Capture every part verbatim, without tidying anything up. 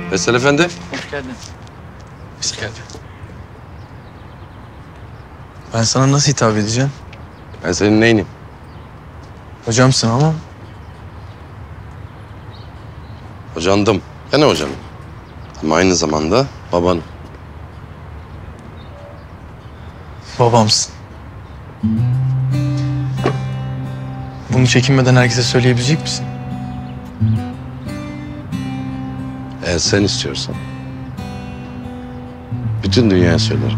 Veysel Efendi. Hoş geldin. Hoş geldin. Ben sana nasıl hitap edeceğim? Ben senin neyinim? Hocamsın ama. Hocandım. Gene hocanım. Ama aynı zamanda babanım. Babamsın. Bunu çekinmeden herkese söyleyebilecek misin? Eğer sen istiyorsan bütün dünyaya söylerim.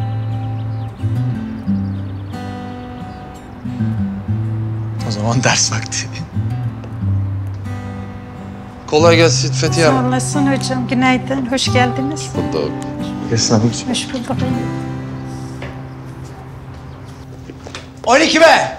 O zaman ders vakti. Kolay gelsin Fethiye Hanım. Sağ olasın hocam. Günaydın. Hoş geldiniz. Bulduk. Estağfurullah. Hoş bulduk. on iki be!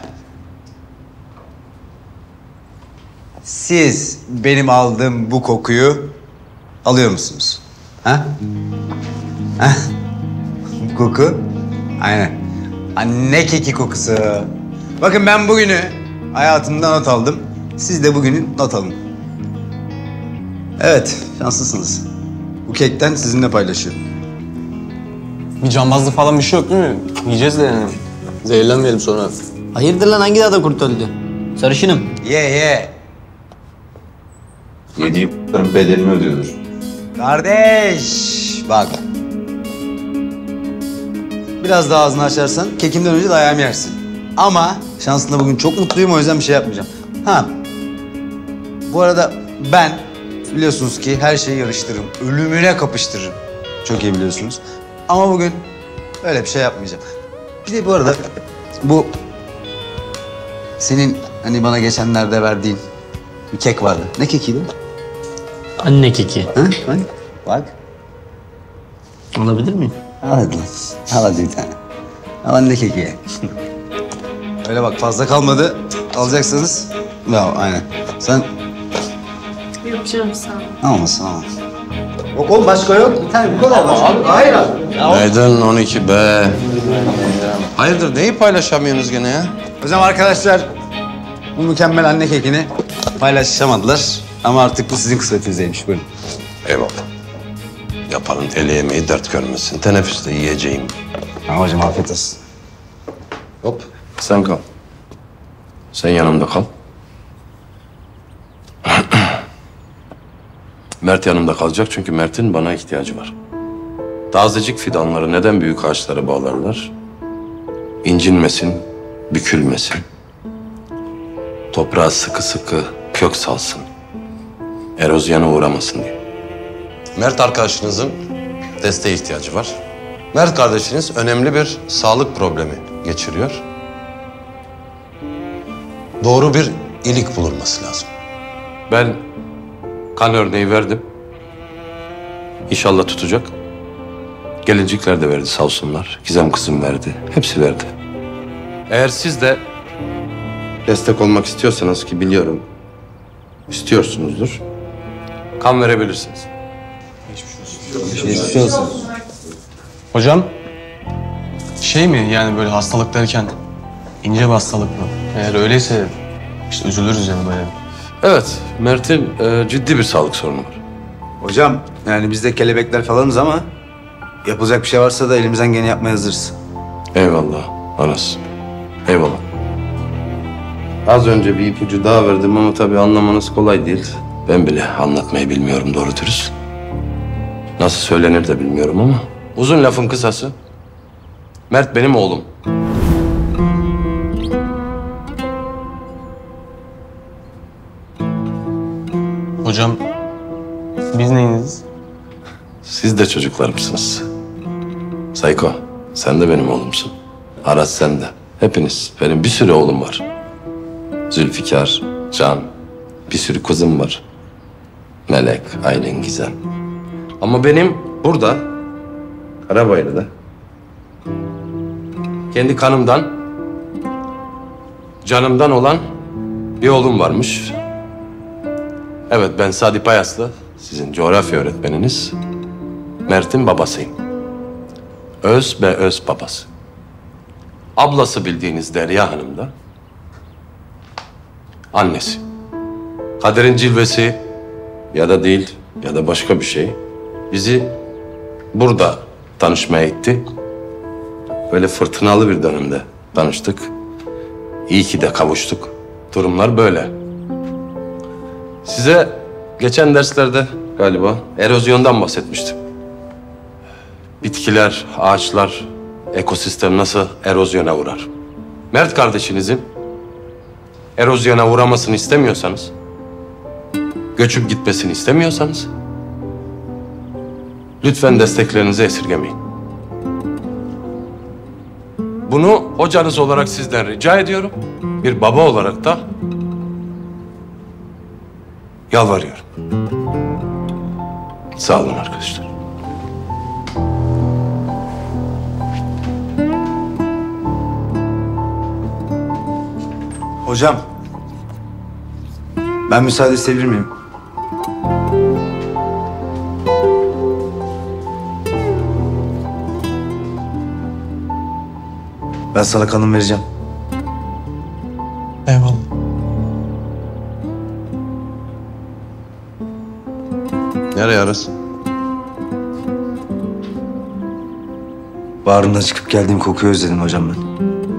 Siz benim aldığım bu kokuyu alıyor musunuz? Ha? Ha? Bu koku? Aynen. Anne keki kokusu. Bakın ben bugünü hayatımda not aldım. Siz de bugünü not alın. Evet, şanslısınız. Bu kekten sizinle paylaşıyorum. Bir cambazlık falan bir şey yok değil mi? Yiyeceğiz de yani. Zehirlenmeyelim sonra. Hayırdır lan hangi dağda kurt öldü? Sarışınım. Ye ye. Yediği p***ların bedelini ödüyordur. Kardeş, bak. Biraz daha ağzını açarsan kekimden önce dayağımı yersin. Ama şansında bugün çok mutluyum, o yüzden bir şey yapmayacağım. Ha, bu arada ben biliyorsunuz ki her şeyi yarıştırırım. Ölümüne kapıştırırım. Çok iyi biliyorsunuz. Ama bugün öyle bir şey yapmayacağım. Bir de bu arada bu senin hani bana geçenlerde verdiğin bir kek vardı. Ne kekiydi? Anne keki. Ha? Bak. Bak. Alabilir miyim? Al hadi lan. Al hadi bir tane. Al anne keki ye. Öyle bak fazla kalmadı. Alacaksanız. Ya aynen. Sen Yok canım sağ ol. almasın al. Yok oğlum başka yok. Bir tane bu kadar başka yok. Hayır abi. Günaydın on iki be. Hayırdır neyi paylaşamıyorsunuz gene ya? Hocam arkadaşlar bu mükemmel anne kekini paylaşamadılar. Ama artık bu sizin kısmetinizdeymiş. Buyurun. Eyvallah. Yaparım el yemeği dert görmesin. Teneffüste yiyeceğim. Tamam hocam afiyet olsun. Hop sen kal. Sen yanımda kal. Mert yanımda kalacak çünkü Mert'in bana ihtiyacı var. Tazecik fidanları neden büyük ağaçlara bağlarlar? İncinmesin, bükülmesin. Toprağa sıkı sıkı kök salsın. Erozyona uğramasın diye. Mert arkadaşınızın desteğe ihtiyacı var. Mert kardeşiniz önemli bir sağlık problemi geçiriyor. Doğru bir ilik bulunması lazım. Ben kan örneği verdim. İnşallah tutacak. Gelincikler de verdi sağ olsunlar. Gizem kızım verdi. Hepsi verdi. Eğer siz de destek olmak istiyorsanız ki biliyorum istiyorsunuzdur. Kan verebilirsiniz. Geçmiş olsun. Hocam, şey mi yani böyle hastalık derken ince bir hastalık mı? Eğer öyleyse işte üzülürüz yani bayağı. Evet, Mert'in e, ciddi bir sağlık sorunu var. Hocam yani biz de kelebekler falanız ama yapılacak bir şey varsa da elimizden gene yapmaya hazırız. Eyvallah Aras. Eyvallah. Az önce bir ipucu daha verdim ama tabii anlamanız kolay değil. Ben bile anlatmayı bilmiyorum doğru dürüst. Nasıl söylenir de bilmiyorum ama. Uzun lafın kısası. Mert benim oğlum. Hocam, biz neyiniz? Siz de çocuklarımsınız. Sayko, sen de benim oğlumsun. Aras sen de. Hepiniz. Benim bir sürü oğlum var. Zülfikar, Can, bir sürü kızım var. Melek, Aylin, Gizem. Ama benim burada, Karabayır'da, kendi kanımdan, canımdan olan bir oğlum varmış. Evet, ben Sadi Payaslı, sizin coğrafya öğretmeniniz. Mert'in babasıyım. Öz be öz babası. Ablası bildiğiniz Derya Hanım da annesi. Kaderin cilvesi ya da değil, ya da başka bir şey bizi burada tanışmaya itti. Böyle fırtınalı bir dönemde tanıştık. İyi ki de kavuştuk. Durumlar böyle. Size geçen derslerde galiba erozyondan bahsetmiştim. Bitkiler, ağaçlar, ekosistem nasıl erozyona uğrar? Mert kardeşinizin erozyona uğramasını istemiyorsanız, göçüp gitmesini istemiyorsanız, lütfen desteklerinizi esirgemeyin. Bunu hocanız olarak sizden rica ediyorum. Bir baba olarak da yalvarıyorum. Sağ olun arkadaşlar. Hocam, ben müsaade isteyebilir miyim? Ben sana kanım vereceğim. Eyvallah. Nereye Aras? Bağrımda çıkıp geldiğim kokuyu özledim hocam ben.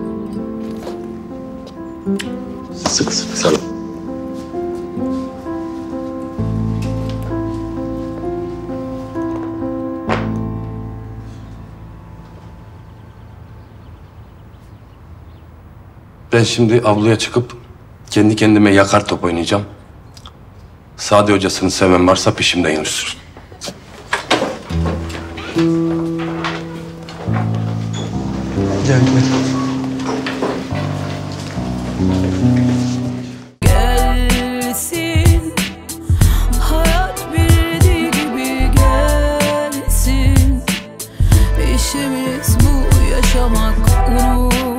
Sık sık sarıl. Ben şimdi avluya çıkıp kendi kendime yakar top oynayacağım. Sade hocasını seven varsa peşimden yürüsün. Gel gel. Gelsin, hayat bildiği gibi gelsin. İşimiz bu, yaşamak, unut.